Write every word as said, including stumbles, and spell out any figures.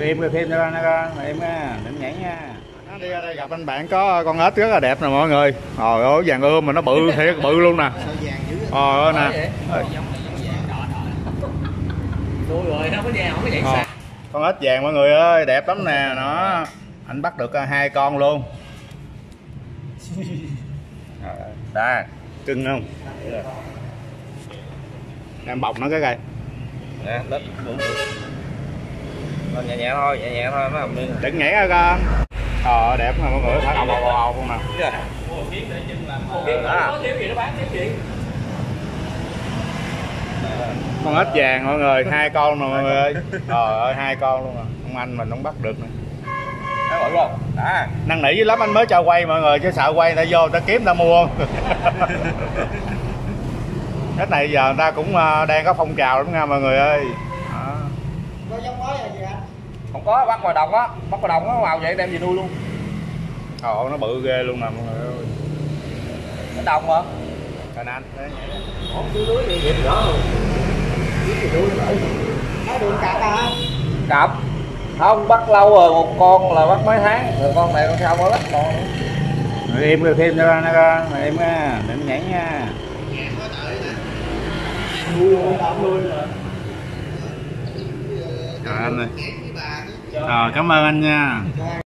Im kêu thêm cho con, con im á, đừng nhảy nha. Nó đi ra đây gặp anh bạn có con ếch rất là đẹp nè mọi người. Trời ơi vàng ươm mà nó bự thiệt, bự luôn nè. Trời ơi nè. Rồi nó có vàng không có vậy sao? Con ếch vàng mọi người ơi, đẹp lắm nè, nó anh bắt được hai con luôn. Đây, cưng không? Em bọc nó cái cây. Nè, đất. Nhẹ nhẹ thôi, nhẹ nhẹ thôi, nó không đi. Đừng nhảy ra con. Ờ đẹp mà mọi người, phải ầu ầu ầu không nè. Con ếch vàng mọi người, hai con nè mọi người ơi. Trời ơi hai con luôn à. Ông anh mình không bắt được nè. Thấy bự không? Đã. Năn nỉ dữ lắm anh mới cho quay mọi người, chứ sợ quay người ta vô người ta kiếm người ta mua. Cái này giờ người ta cũng đang có phong trào lắm nha mọi người ơi. Đó. Có giống mới là gì anh? Không có, bắt ngoài đồng á, bắt ngoài đồng nó vào vậy đem về nuôi luôn. Trời ơi nó bự ghê luôn nè mọi người ơi. Cái đồng mà. Anh anh. Ủa chú lưới gì vậy đó. Nó đường cặp hả? Cặp. Không, bắt lâu rồi, một con là bắt mấy tháng, rồi con này con sau mới bắt con. Im kêu thêm cho con, con im á, đừng nhảy nha. Trời anh ơi. Rồi cảm ơn anh nha.